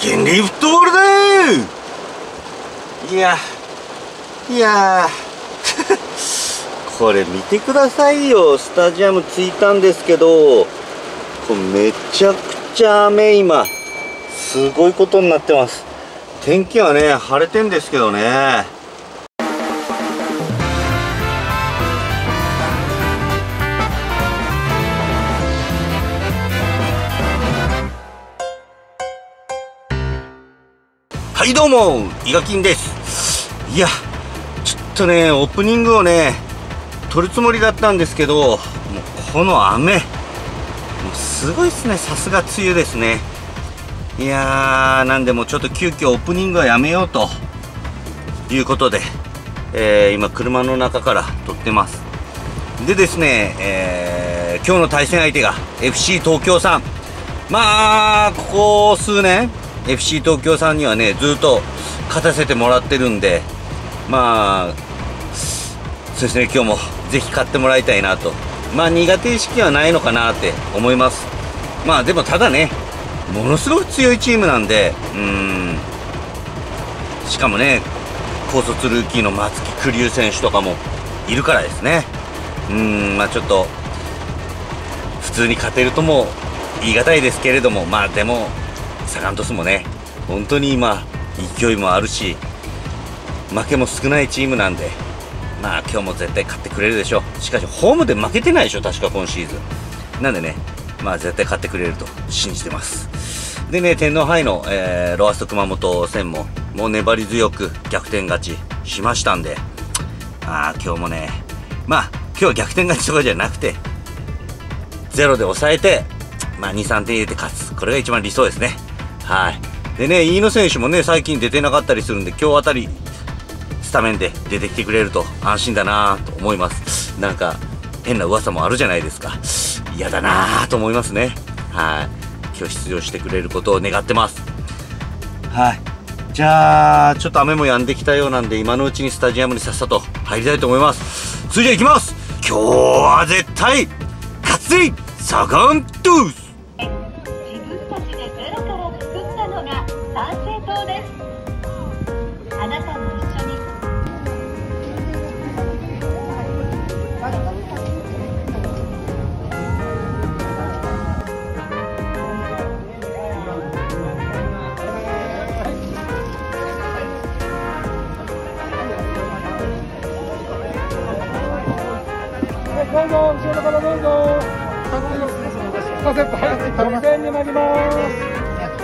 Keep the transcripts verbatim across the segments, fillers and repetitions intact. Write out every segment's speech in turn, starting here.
ケンリフットボールだー。いやいやこれ見てくださいよ。スタジアム着いたんですけど、これめちゃくちゃ雨、今すごいことになってます。天気はね晴れてんですけどね。はいどうも、イガキンです。いやちょっとねオープニングをね撮るつもりだったんですけど、もうこの雨もうすごいですね。さすが梅雨ですね。いやー、なんでもうちょっと急遽オープニングはやめようということで、えー、今車の中から撮ってます。でですね、えー、今日の対戦相手が エフシー 東京さん。まあここ数年エフシー 東京さんにはねずっと勝たせてもらってるんで、まあそうですね、今日もぜひ勝ってもらいたいなと。まあ苦手意識はないのかなって思います。まあでもただね、ものすごく強いチームなんで、うーんしかもね高卒ルーキーの松木玖生選手とかもいるからですね。うーんまあちょっと普通に勝てるとも言い難いですけれども、まあでもサガン鳥栖もね本当に今勢いもあるし負けも少ないチームなんで、まあ今日も絶対勝ってくれるでしょう。しかしホームで負けてないでしょ確か今シーズンなんでね、まあ絶対勝ってくれると信じてます。でね、天皇杯の、えー、ロアッソ熊本戦ももう粘り強く逆転勝ちしましたんで、あー今日もね、まあ今日は逆転勝ちとかじゃなくてゼロで抑えて、まあに、さんてん入れて勝つ、これが一番理想ですね。はい。でね、飯野選手もね最近出てなかったりするんで、今日あたりスタメンで出てきてくれると安心だなと思います。なんか変な噂もあるじゃないですか。嫌だなと思いますね。はい。今日出場してくれることを願ってます。はい。じゃあちょっと雨も止んできたようなんで、今のうちにスタジアムにさっさと入りたいと思います。それじゃあ行きます。今日は絶対勝つぜサガン鳥栖。 参政党です。あなたも一緒に。 どうぞ後ろからどうぞ。カセット早く対戦になります。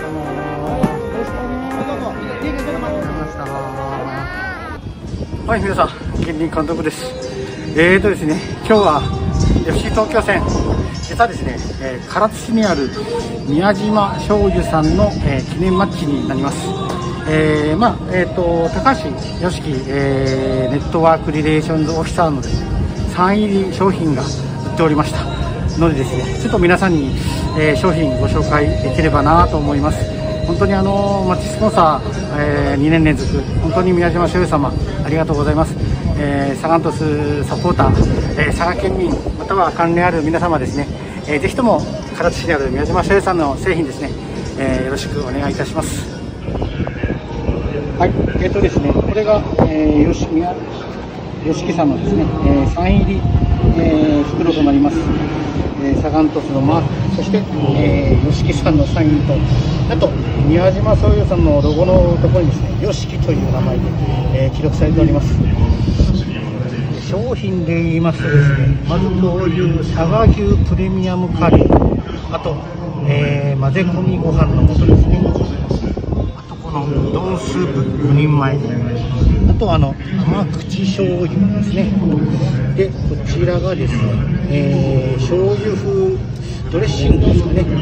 はい、皆さん、ケンリン監督です。えーとですね、今日は エフシー 東京戦、実はですね、えー、唐津市にある宮島醤油さんの、えー、記念マッチになります。えー、まあ、えーと、高橋良樹、えー、ネットワークリレーションズオフィサーのですね、サイン入り商品が売っておりましたのでですね、ちょっと皆さんに、えー、商品ご紹介できればなと思います。本当にあのマッチスポンサー、えー、にねん連続本当に宮島醤油様ありがとうございます。えー、サガン鳥栖サポーター、えー、佐賀県民または関連ある皆様ですね、えー、ぜひとも唐津市にある宮島醤油さんの製品ですね、えー、よろしくお願いいたします。はい、えーとですね、これが、えー、よし宮よしきさんのですね、えー、サイン入り、えー、袋となります。えー、サガン鳥栖のマーク、そして、えー、よしきさんのサインと、あと宮島醤油さんのロゴのところにですね、よしきという名前で、えー、記録されております。商品で言いますとですね、まずこういう佐賀牛プレミアムカレー、あと、えー、混ぜ込みご飯の素ですね、あとこのうどんスープよにんまえ、あとあの甘口醤油ですね。でこちらがですね、えー、醤油風ドレッシングですかね。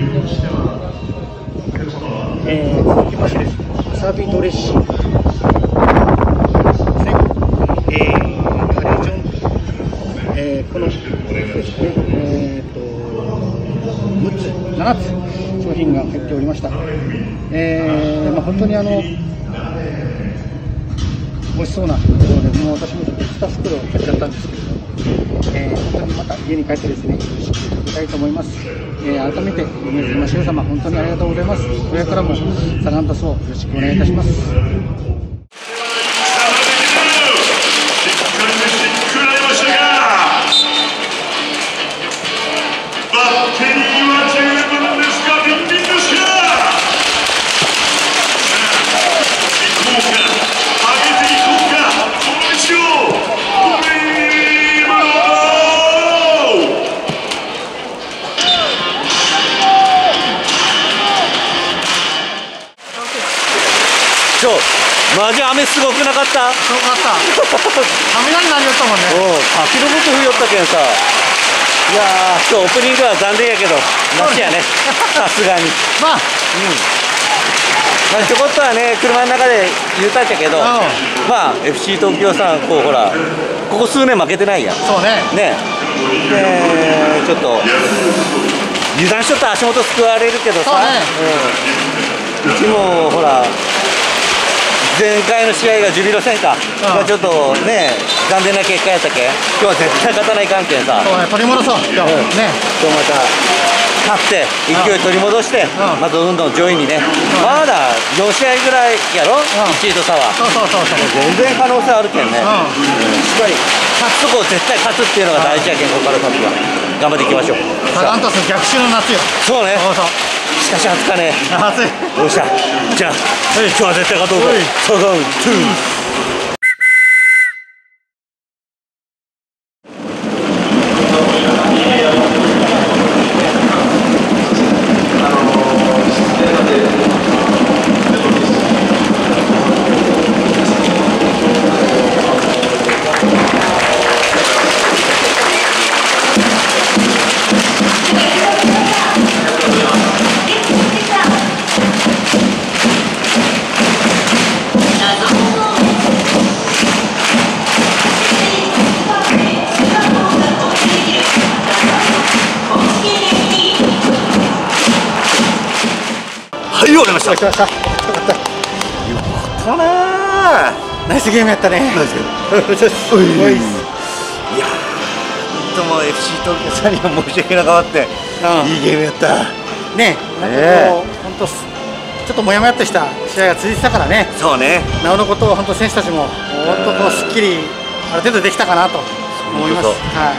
えー、続きましてですね、わさびドレッシングですね。えー、カレーチョン、えー、このですね、えーとむつななつ商品が入っておりました。えーまあ、本当にあの美味しそうなところで、もう私もちょっとに袋買っちゃったんですけど、えー、本当にまた家に帰ってですね、 きたいと思います。えー、改めて宮島修様、本当にありがとうございます。これからもサガン鳥栖をよろしくお願いいたします。 ちょマジ雨すごくなかった？ すごかった。雷鳴りよったもんね。 おう滝の僕降りよったけんさ。いやー今日オープニングは残念やけどマシやね。さすがに。 まあ、 うんまあ、ちょこっとはね車の中で言うたっちゃけど、まあ エフシー 東京さんこうほらここ数年負けてないやん。 そうね。 ねでちょっと油断しとったら足元すくわれるけどさ、 ねうん、うちもほら前回の試合がジュビロ戦か、がちょっとね残念な結果やったけん今日は絶対勝たない関係さ、 そうね、取り戻そう今日、 うん、ね今日また勝って勢い取り戻して、うん、またどんどん上位にね、うん、まだよん試合ぐらいやろ、うん、いちいと差は。そうそうそうそう全然可能性あるけんね、うんうん、しっかり勝つとこを絶対勝つっていうのが大事やけん、ここから先は頑張っていきましょう。 サガン鳥栖逆襲の夏よ。そうね、そうそう。 しかし暑かねえ。 暑い。 どうしたじゃあ今日は絶対勝とうぞ。サガンツーはい、終わりました。 来ました。よかった。よかったなー。 ナイスゲームやったね。ナイスゲーム。いやー、とも エフシー 東京さんには申し訳なかった。いいゲームやった。 ね、なんかこう本当ちょっともやもやっとした試合が続いてたからね。 そうね。 なおのことを本当選手たちも本当こうすっきりある程度できたかなと思います。はい。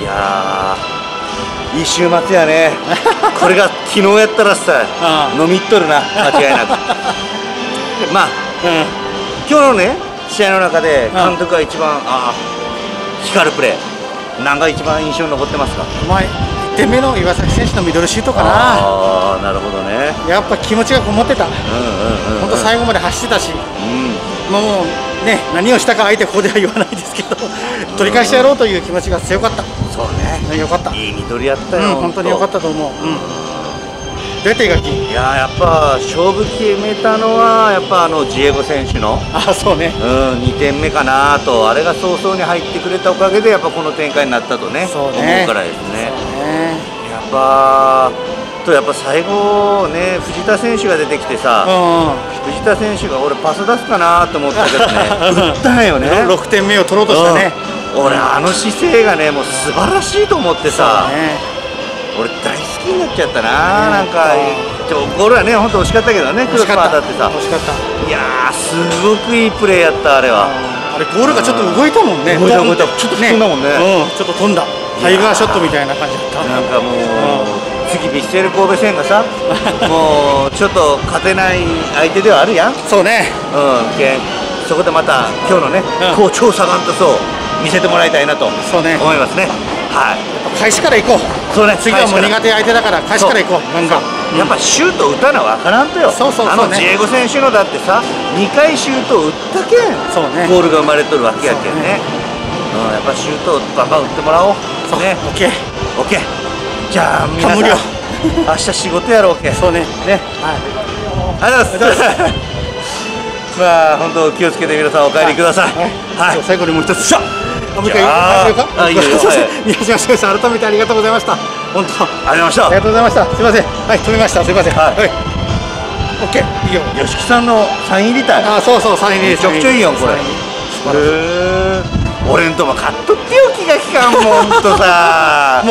いやー。いい週末やねこれが昨日やったらさ飲みっとるな間違いなくまあ、うん、今日のね試合の中で監督が一番、うん、ああ光るプレー何が一番印象に残ってますか？ まあいってんめの岩崎選手のミドルシュートかな。 ああなるほどね。 やっぱ気持ちがこもってた。本当最後まで走ってたし、うん、もうね何をしたか相手ここでは言わないですけど取り返してやろうという気持ちが強かった。 そうね。 よかった。 いいミドルやったよ。 本当によかったと思う。出てがき。 いややっぱ勝負決めたのはやっぱあのジエゴ選手の。 あそうね。 うんにてんめかなとあれが早々に入ってくれたおかげでやっぱこの展開になったとね。 そうね。 思うからですね。やっぱとやっぱ最後ね藤田選手が出てきてさ、藤田選手が俺パス出すかなと思ったけどね。打ったんよね。 ろくてんめを取ろうとしたね。 俺あの姿勢がねもう素晴らしいと思ってさ、俺大好きになっちゃったな。なんかゴールはね本当惜しかったけどね、クロスバーだってさ。 惜しかった。 いやーすごくいいプレーやったあれは。 あれゴールがちょっと動いたもんね。 動いた動いた。ちょっと飛んだもんね。 ちょっと飛んだ。タイガーショットみたいな感じだった。 なんかもう次ヴィッセル神戸戦がさもうちょっと勝てない相手ではあるやん。 そうね。 うんけんそこでまた今日のねこう超サガン鳥栖を見せてもらいたいなと思いますね。はい。 開始から行こう。そうね。次はもう苦手相手だから開始から行こう。ガンガン。 やっぱシュート打たなわからんとよ。 そうそうそう。 あのジエゴ選手のだってさにかいシュート打ったけんゴールが生まれとるわけやけんね。うんやっぱシュートをバンバン打ってもらおう。ね。オッケー。オッケー。じゃあ皆さん明日仕事やろうけ。 そうね。ね。はい。 ありがとうございます。まあ本当気をつけて皆さんお帰りください。 はい。最後にもう一つ。もう一回言うか。あいいよ。宮島選手改めてありがとうございました。本当。 ありがとうございました。 ありがとうございました。すみません。はい止めました。すみません。はい。オッケー。いいよ。 吉木さんのサイン入りたい。 あそうそうサイン入り。 めちゃくちゃいいよこれ。へえ。俺んとも買っとってよ気が利かんもんとさ。 もう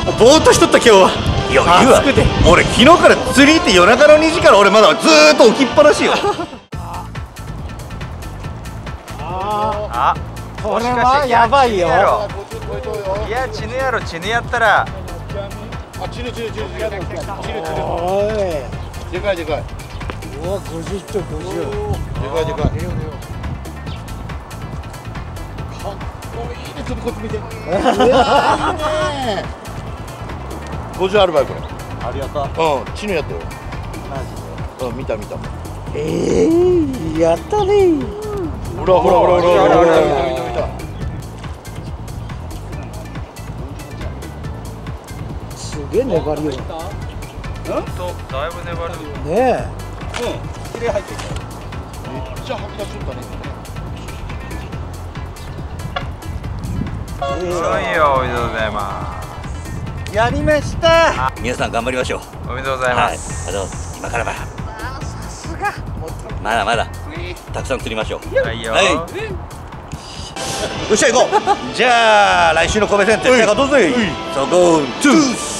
ぼーっとしとった今日は。いや言うわ、俺昨日から釣り行って夜中のにじから俺まだずーっと起きっぱなしよ。 あ、 これはやばいよ。 いや、チヌやろ、チヌやったら。 あ、チヌチヌチヌチヌチヌチヌ。おい。でかいでかい。うわ、五十と五十。でかいでかい。かっこいいね、ちょっとこっち見て。五十あるばいこれ。 ありがとう。 うん、チヌやったよ。うん、見た見た。 えー、やったね。 ほらほらほらほらほらほら見た見た見た。 すげえ粘りよ。 ほんと、だいぶ粘る。 ねえ。 うん、綺麗入ってきた。 めっちゃ吐き出しとったね。 すごいよ、おめでとうございまやりました。皆さん頑張りましょう。 す。おめでとうございます。 はい、あの今からばまだまだたくさん釣りましょう。 はいよ。 はい、よっしゃ行こう。じゃあ来週の神戸戦絶対勝とうぜ。そこトゥース